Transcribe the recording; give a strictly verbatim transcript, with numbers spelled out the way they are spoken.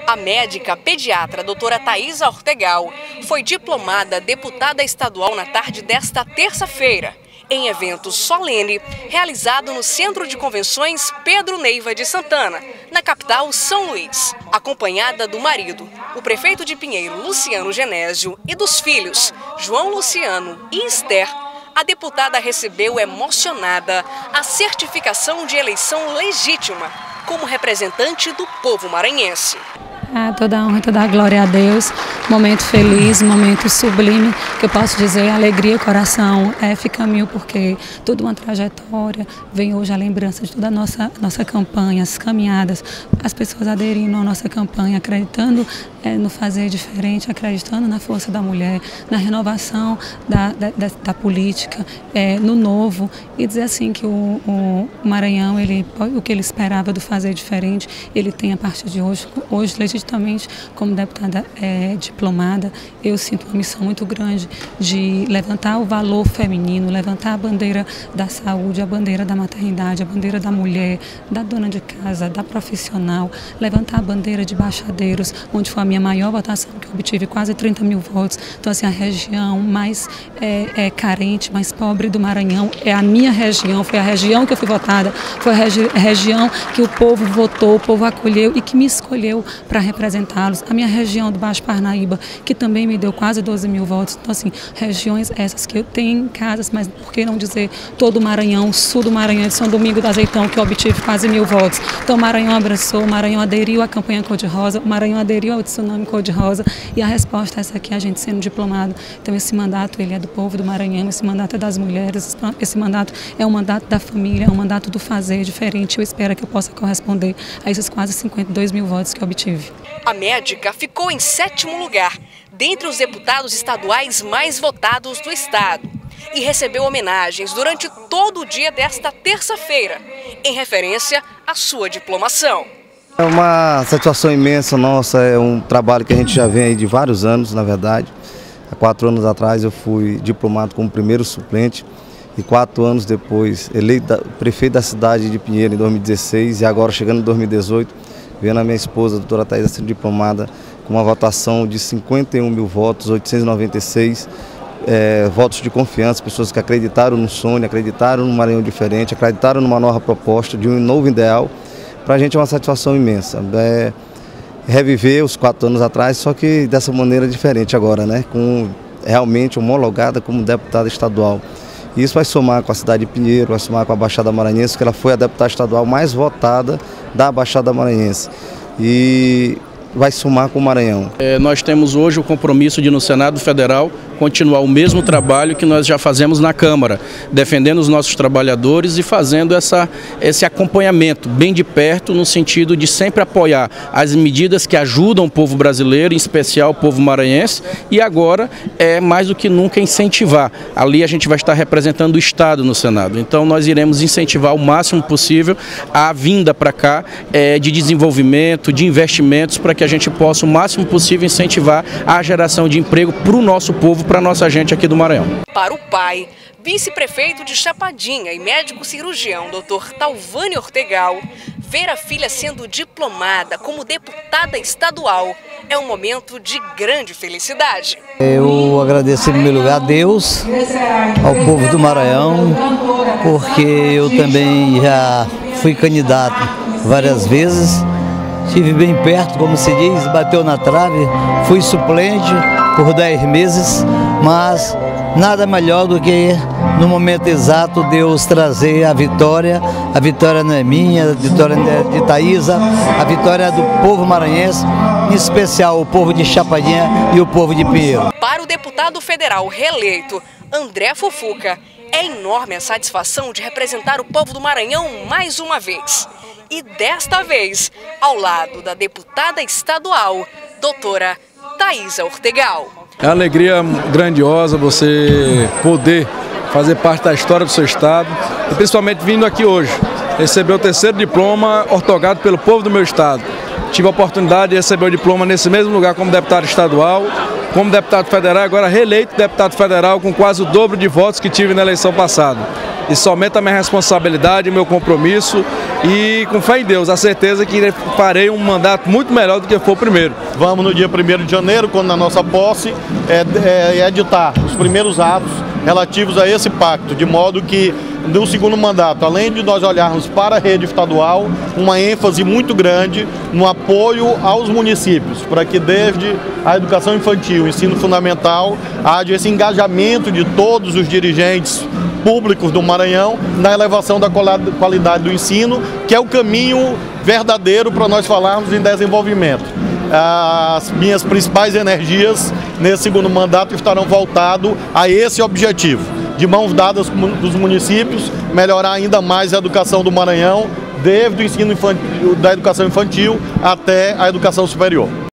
A médica pediatra doutora Thaisa Ortegal foi diplomada deputada estadual na tarde desta terça-feira, em evento solene realizado no Centro de Convenções Pedro Neiva de Santana, na capital São Luís. Acompanhada do marido, o prefeito de Pinheiro, Luciano Genésio, e dos filhos, João Luciano e Esther, a deputada recebeu emocionada a certificação de eleição legítima como representante do povo maranhense. Ah, toda a honra e toda a glória a Deus, momento feliz, momento sublime, que eu posso dizer, alegria, coração é, fica mil, porque toda uma trajetória, vem hoje a lembrança de toda a nossa, nossa campanha, as caminhadas, as pessoas aderindo à nossa campanha, acreditando é, no fazer diferente, acreditando na força da mulher, na renovação da, da, da, da política, é, no novo, e dizer assim que o, o Maranhão, ele, o que ele esperava do fazer diferente, ele tem a partir de hoje, hoje legitimamente, como deputada é, diplomada, eu sinto uma missão muito grande de levantar o valor feminino, levantar a bandeira da saúde, a bandeira da maternidade, a bandeira da mulher, da dona de casa, da profissional, levantar a bandeira de baixadeiros, onde foi a minha maior votação, que eu obtive quase trinta mil votos. Então, assim, a região mais é, é, carente, mais pobre do Maranhão é a minha região, foi a região que eu fui votada, foi a regi região que o povo votou, o povo acolheu e que me escolheu para representá-los. A minha região do Baixo Parnaíba, que também me deu quase doze mil votos. Então, assim, regiões essas que eu tenho em casas, mas por que não dizer todo o Maranhão, sul do Maranhão, de São Domingo do Azeitão, que eu obtive quase mil votos. Então, o Maranhão abraçou, o Maranhão aderiu à campanha Cor-de-Rosa, o Maranhão aderiu ao tsunami Cor-de-Rosa, e a resposta é essa aqui, a gente sendo diplomado. Então, esse mandato, ele é do povo do Maranhão, esse mandato é das mulheres, esse mandato é um mandato da família, é um mandato do fazer diferente. Eu espero que eu possa corresponder a esses quase cinquenta e dois mil votos que eu obtive. A médica ficou em sétimo lugar, dentre os deputados estaduais mais votados do estado, e recebeu homenagens durante todo o dia desta terça-feira, em referência à sua diplomação. É uma satisfação imensa nossa, é um trabalho que a gente já vem aí de vários anos, na verdade. Há quatro anos atrás eu fui diplomado como primeiro suplente e quatro anos depois eleito prefeito da cidade de Pinheiro em dois mil e dezesseis, e agora chegando em dois mil e dezoito, vendo a minha esposa, a doutora Thaisa, sendo diplomada com uma votação de cinquenta e um mil votos, oitocentos e noventa e seis é, votos de confiança, pessoas que acreditaram no sonho, acreditaram num Maranhão diferente, acreditaram numa nova proposta, de um novo ideal. Para a gente é uma satisfação imensa. É reviver os quatro anos atrás, só que dessa maneira diferente agora, né? Com realmente homologada como deputada estadual. E isso vai somar com a cidade de Pinheiro, vai somar com a Baixada Maranhense, que ela foi a deputada estadual mais votada da Baixada Maranhense. E vai somar com o Maranhão. É, nós temos hoje o compromisso de, no Senado Federal, continuar o mesmo trabalho que nós já fazemos na Câmara, defendendo os nossos trabalhadores e fazendo essa, esse acompanhamento bem de perto, no sentido de sempre apoiar as medidas que ajudam o povo brasileiro, em especial o povo maranhense, e agora é mais do que nunca incentivar. Ali a gente vai estar representando o Estado no Senado, então nós iremos incentivar o máximo possível a vinda para cá é, de desenvolvimento, de investimentos, para que a gente possa o máximo possível incentivar a geração de emprego para o nosso povo, para a nossa gente aqui do Maranhão. Para o pai, vice-prefeito de Chapadinha e médico cirurgião, doutor Talvânio Ortegal, ver a filha sendo diplomada como deputada estadual é um momento de grande felicidade. Eu agradeço em primeiro lugar a Deus, ao povo do Maranhão, porque eu também já fui candidato várias vezes. Estive bem perto, como se diz, bateu na trave, fui suplente por dez meses, mas nada melhor do que no momento exato Deus trazer a vitória. A vitória não é minha, a vitória é de Thaisa, a vitória é do povo maranhense, em especial o povo de Chapadinha e o povo de Pinheiro. Para o deputado federal reeleito, André Fufuca, é enorme a satisfação de representar o povo do Maranhão mais uma vez. E desta vez, ao lado da deputada estadual, doutora Thaisa Ortegal. É uma alegria grandiosa você poder fazer parte da história do seu estado, e principalmente vindo aqui hoje, receber o terceiro diploma ortogado pelo povo do meu estado. Tive a oportunidade de receber o diploma nesse mesmo lugar como deputado estadual, como deputado federal, agora reeleito deputado federal com quase o dobro de votos que tive na eleição passada. Isso aumenta a minha responsabilidade, o meu compromisso e com fé em Deus, a certeza que farei um mandato muito melhor do que foi o primeiro. Vamos no dia primeiro de janeiro, quando na nossa posse, é, é editar os primeiros atos relativos a esse pacto, de modo que no segundo mandato, além de nós olharmos para a rede estadual, uma ênfase muito grande no apoio aos municípios, para que desde a educação infantil, o ensino fundamental, haja esse engajamento de todos os dirigentes públicos do Maranhão na elevação da qualidade do ensino, que é o caminho verdadeiro para nós falarmos em desenvolvimento. As minhas principais energias nesse segundo mandato estarão voltadas a esse objetivo, de mãos dadas dos municípios, melhorar ainda mais a educação do Maranhão, desde o ensino infantil, da educação infantil até a educação superior.